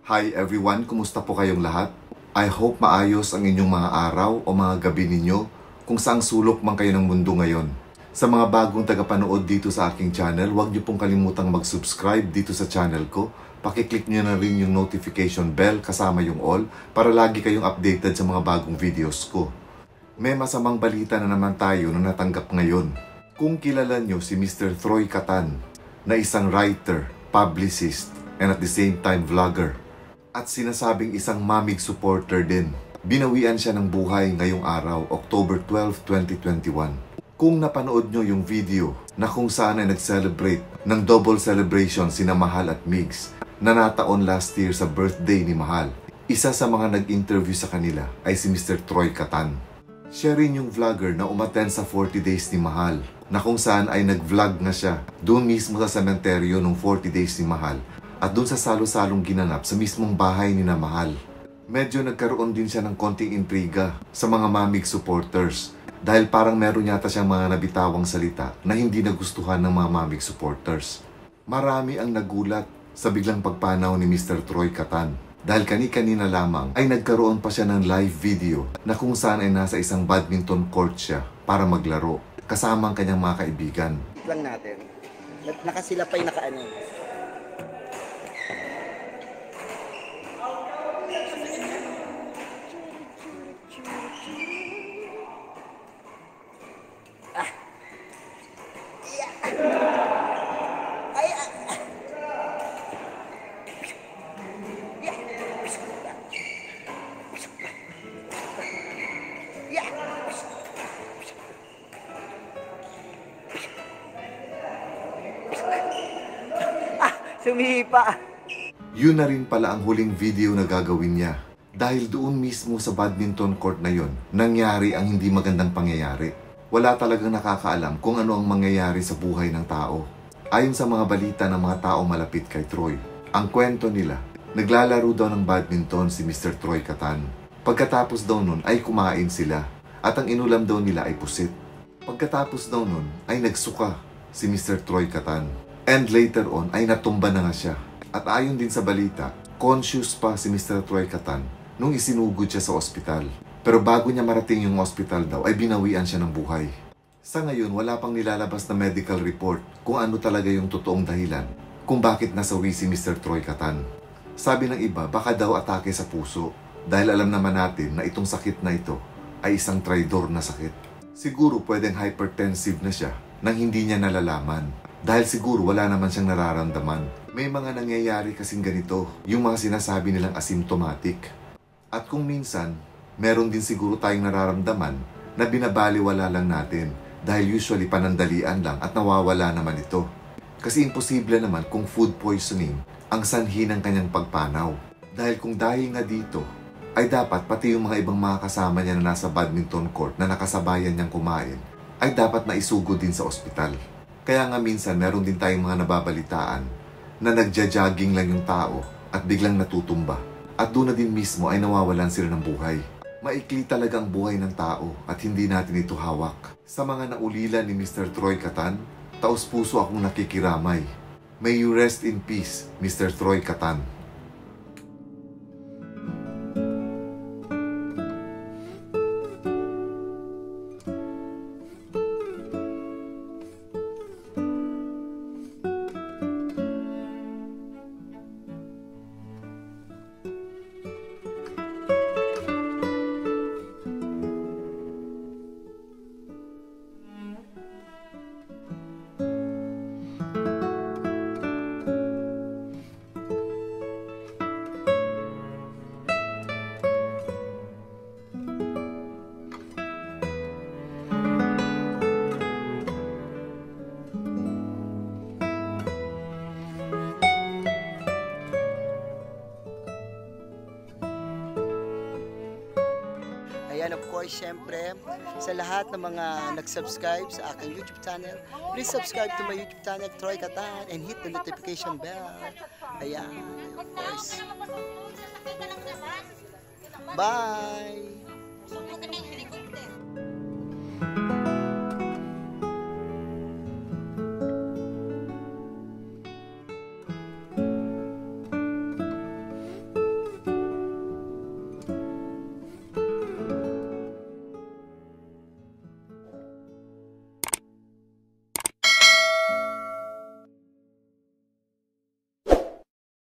Hi everyone, kumusta po kayong lahat? I hope maayos ang inyong mga araw o mga gabi ninyo kung saang sulok man kayo ng mundo ngayon. Sa mga bagong tagapanood dito sa aking channel, huwag niyo pong kalimutang mag-subscribe dito sa channel ko. Pakiclick niyo na rin yung notification bell kasama yung all para lagi kayong updated sa mga bagong videos ko. May masamang balita na naman tayo na natanggap ngayon. Kung kilala niyo si Mr. Troy Catan na isang writer, publicist, and at the same time vlogger, at sinasabing isang mamig supporter din. Binawian siya ng buhay ngayong araw, October 12, 2021. Kung napanood nyo yung video na kung saan ay nag-celebrate ng double celebration sina Mahal at Migs na nataon last year sa birthday ni Mahal, isa sa mga nag-interview sa kanila ay si Mr. Troy Catan. Siya rin yung vlogger na umattend sa 40 days ni Mahal, na kung saan ay nag-vlog na siya doon mismo sa sementeryo nung 40 days ni Mahal at doon sa salo-salong ginanap sa mismong bahay ni na Mahal. Medyo nagkaroon din siya ng konting intriga sa mga mamig supporters dahil parang meron yata siyang mga nabitawang salita na hindi nagustuhan ng mga mamig supporters. Marami ang nagulat sa biglang pagpanaw ni Mr. Troy Catan dahil kani-kanina lamang ay nagkaroon pa siya ng live video na kung saan ay nasa isang badminton court siya para maglaro kasama ang kanyang mga kaibigan. Lang natin. Nakasilapay nakaano. Sumipa! Yun na rin pala ang huling video na gagawin niya. Dahil doon mismo sa badminton court na yon, nangyari ang hindi magandang pangyayari. Wala talagang nakakaalam kung ano ang mangyayari sa buhay ng tao. Ayon sa mga balita ng mga tao malapit kay Troy, ang kwento nila, naglalaro daw ng badminton si Mr. Troy Catan. Pagkatapos daw nun ay kumain sila at ang inulam daw nila ay pusit. Pagkatapos daw nun ay nagsuka si Mr. Troy Catan. And later on ay natumba na nga siya. At ayon din sa balita, conscious pa si Mr. Troy Catan nung isinugod siya sa ospital. Pero bago niya marating yung ospital daw ay binawian siya ng buhay. Sa ngayon wala pang nilalabas na medical report kung ano talaga yung totoong dahilan kung bakit nasawi si Mr. Troy Catan. Sabi ng iba baka daw atake sa puso dahil alam naman natin na itong sakit na ito ay isang traidor na sakit. Siguro pwedeng hypertensive na siya nang hindi niya nalalaman. Dahil siguro wala naman siyang nararamdaman. May mga nangyayari kasing ganito, yung mga sinasabi nilang asymptomatic. At kung minsan, meron din siguro tayong nararamdaman na binabaliwala lang natin dahil usually panandalian lang at nawawala naman ito. Kasi imposible naman kung food poisoning ang sanhi ng kanyang pagpanaw. Dahil kung dahil nga dito, ay dapat pati yung mga ibang mga kasama niya na nasa badminton court na nakasabayan niyang kumain, ay dapat na isugod din sa ospital. Kaya nga minsan meron din tayong mga nababalitaan na nagja-jogging lang yung tao at biglang natutumba. At doon na din mismo ay nawawalan sila ng buhay. Maikli talaga ang buhay ng tao at hindi natin ito hawak. Sa mga naulila ni Mr. Troy Catan, taos-puso akong nakikiramay. May you rest in peace, Mr. Troy Catan. Ayan, of course, syempre, sa lahat ng mga nag-subscribe sa aking YouTube channel, please subscribe to my YouTube channel, Troy Catan, and hit the notification bell. Ayan, of course. Bye!